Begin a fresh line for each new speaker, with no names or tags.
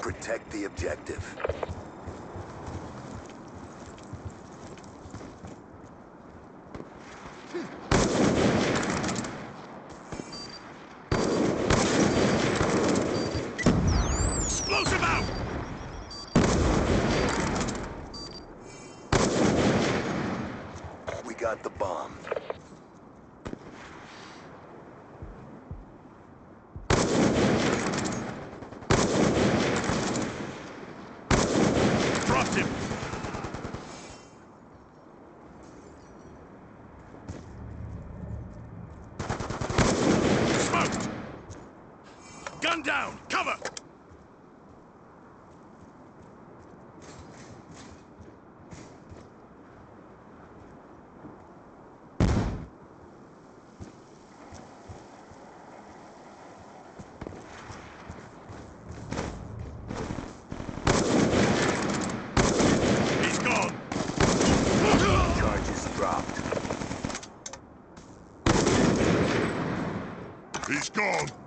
Protect the objective.
Explosive out!
We got the bomb.
Dropped him! Smoked! Gun down! Cover! He's gone!
Charges dropped.
He's gone!